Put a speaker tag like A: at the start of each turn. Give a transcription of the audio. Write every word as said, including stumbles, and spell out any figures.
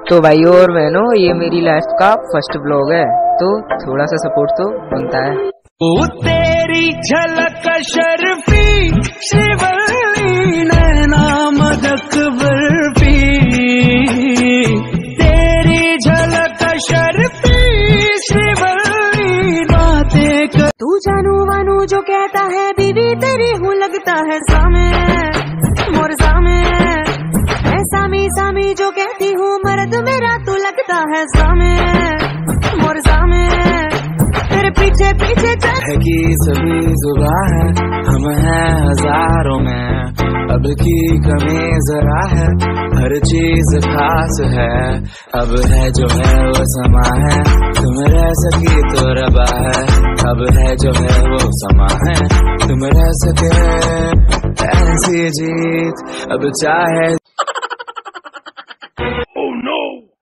A: तो भाई और बहनों, ये मेरी लाइफ का फर्स्ट ब्लॉग है, तो थोड़ा सा सपोर्ट तो बनता है।
B: ओ तेरी झलक शर्फी शिवली नैना मदक बर्फी, तेरी झलक शर्फी शिवली बातें कर।
C: तू जानू वानू जो कहता है बीवी तेरी हूँ लगता है सामे मोर सामे, मैं सामी सामी जो कहती हूँ मर्द मेरा तू लगता है सामे मोर सामे, तेरे पीछे पीछे चल
B: है कि सभी जुबां है, हम हैं हजारों में, अब की कमी जरा है, हर चीज खास है, अब है जो है वो समा है, तुम रह सकी तो रबा है, अब है जो है वो समा है, तुम रह सके ऐसी जीत, अब चाहे